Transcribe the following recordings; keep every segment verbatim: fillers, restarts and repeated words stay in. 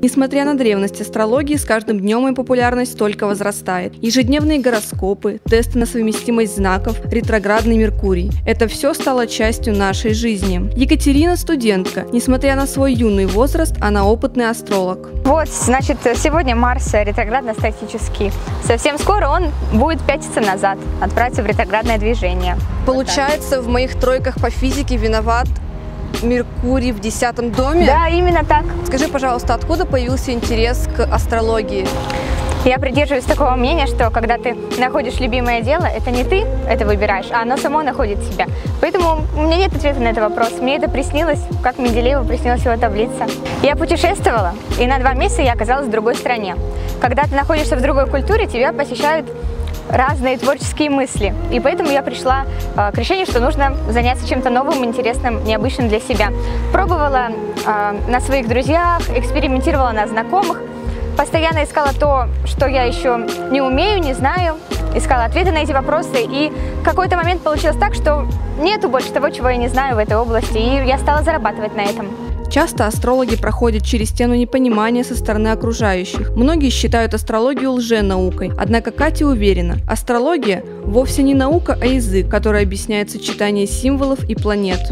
Несмотря на древность астрологии, с каждым днем ее популярность только возрастает. Ежедневные гороскопы, тесты на совместимость знаков, ретроградный Меркурий – это все стало частью нашей жизни. Екатерина – студентка. Несмотря на свой юный возраст, она опытный астролог. Вот, значит, сегодня Марс ретроградно-статический. Совсем скоро он будет пятиться назад, отправиться в ретроградное движение. Получается, вот в моих тройках по физике виноват Меркурий в десятом доме? Да, именно так. Скажи, пожалуйста, откуда появился интерес к астрологии? Я придерживаюсь такого мнения, что когда ты находишь любимое дело, это не ты это выбираешь, а оно само находит тебя. Поэтому у меня нет ответа на этот вопрос. Мне это приснилось, как Менделееву приснилась его таблица. Я путешествовала, и на два месяца я оказалась в другой стране. Когда ты находишься в другой культуре, тебя посещают разные творческие мысли. И поэтому я пришла э, к решению, что нужно заняться чем-то новым, интересным, необычным для себя. Пробовала э, на своих друзьях, экспериментировала на знакомых, постоянно искала то, что я еще не умею, не знаю, искала ответы на эти вопросы. И в какой-то момент получилось так, что нету больше того, чего я не знаю в этой области, и я стала зарабатывать на этом. Часто астрологи проходят через стену непонимания со стороны окружающих. Многие считают астрологию лженаукой, однако Катя уверена, астрология вовсе не наука, а язык, который объясняет сочетание символов и планет.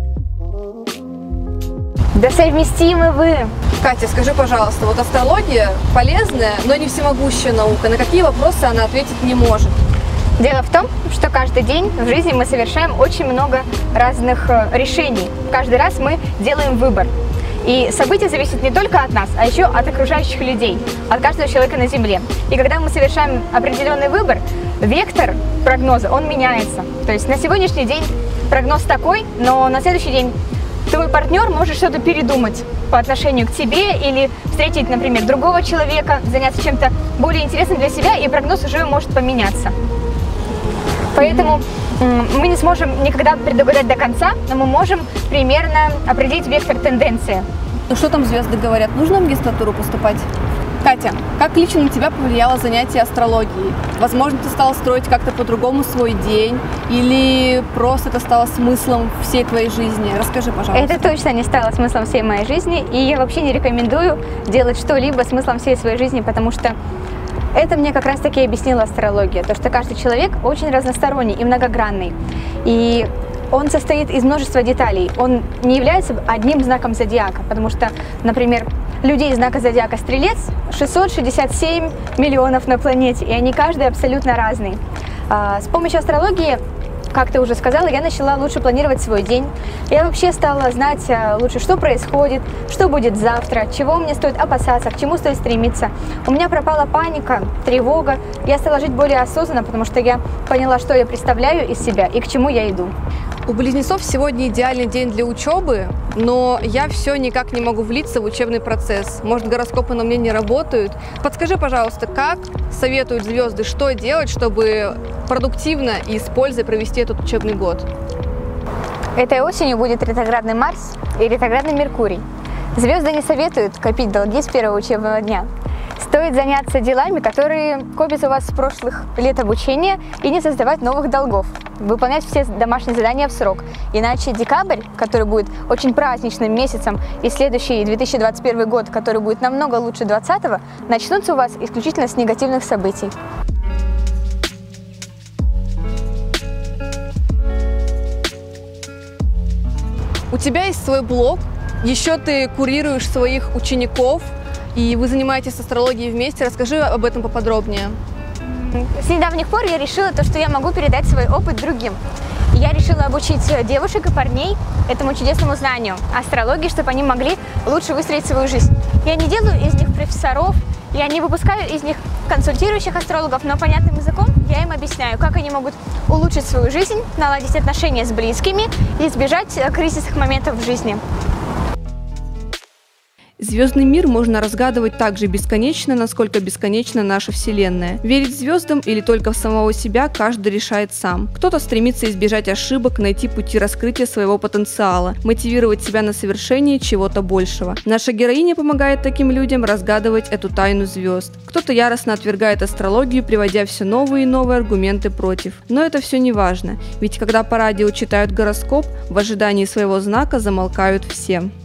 Да совместимы вы! Катя, скажи, пожалуйста, вот астрология полезная, но не всемогущая наука. На какие вопросы она ответить не может? Дело в том, что каждый день в жизни мы совершаем очень много разных решений. Каждый раз мы делаем выбор. И события зависят не только от нас, а еще от окружающих людей, от каждого человека на Земле. И когда мы совершаем определенный выбор, вектор прогноза, он меняется. То есть на сегодняшний день прогноз такой, но на следующий день твой партнер может что-то передумать по отношению к тебе или встретить, например, другого человека, заняться чем-то более интересным для себя, и прогноз уже может поменяться. Поэтому мы не сможем никогда предугадать до конца, но мы можем примерно определить вектор тенденции. Ну что там звезды говорят? Нужно в магистратуру поступать? Катя, как лично на тебя повлияло занятие астрологией? Возможно, ты стала строить как-то по-другому свой день, или просто это стало смыслом всей твоей жизни? Расскажи, пожалуйста. Это точно не стало смыслом всей моей жизни, и я вообще не рекомендую делать что-либо смыслом всей своей жизни, потому что это мне как раз-таки объяснила астрология, то, что каждый человек очень разносторонний и многогранный, и он состоит из множества деталей, он не является одним знаком зодиака, потому что, например, людей знака зодиака Стрелец шестьсот шестьдесят семь миллионов на планете, и они каждый абсолютно разный. С помощью астрологии, как ты уже сказала, я начала лучше планировать свой день. Я вообще стала знать лучше, что происходит, что будет завтра, чего мне стоит опасаться, к чему стоит стремиться. У меня пропала паника, тревога. Я стала жить более осознанно, потому что я поняла, что я представляю из себя и к чему я иду. У близнецов сегодня идеальный день для учебы, но я все никак не могу влиться в учебный процесс. Может, гороскопы на мне не работают? Подскажи, пожалуйста, как советуют звезды, что делать, чтобы продуктивно и с пользой провести этот учебный год? Этой осенью будет ретроградный Марс и ретроградный Меркурий. Звезды не советуют копить долги с первого учебного дня. Стоит заняться делами, которые копятся у вас с прошлых лет обучения, и не создавать новых долгов. Выполнять все домашние задания в срок. Иначе декабрь, который будет очень праздничным месяцем, и следующий две тысячи двадцать первый год, который будет намного лучше двадцатого, начнутся у вас исключительно с негативных событий. У тебя есть свой блог, еще ты курируешь своих учеников, и вы занимаетесь астрологией вместе. Расскажи об этом поподробнее. С недавних пор я решила то, что я могу передать свой опыт другим. Я решила обучить девушек и парней этому чудесному знанию астрологии, чтобы они могли лучше выстроить свою жизнь. Я не делаю из них профессоров, я не выпускаю из них консультирующих астрологов, но понятным языком я им объясняю, как они могут улучшить свою жизнь, наладить отношения с близкими и избежать кризисных моментов в жизни. Звездный мир можно разгадывать так же бесконечно, насколько бесконечна наша Вселенная. Верить звездам или только в самого себя каждый решает сам. Кто-то стремится избежать ошибок, найти пути раскрытия своего потенциала, мотивировать себя на совершение чего-то большего. Наша героиня помогает таким людям разгадывать эту тайну звезд. Кто-то яростно отвергает астрологию, приводя все новые и новые аргументы против. Но это все не важно, ведь когда по радио читают гороскоп, в ожидании своего знака замолкают все.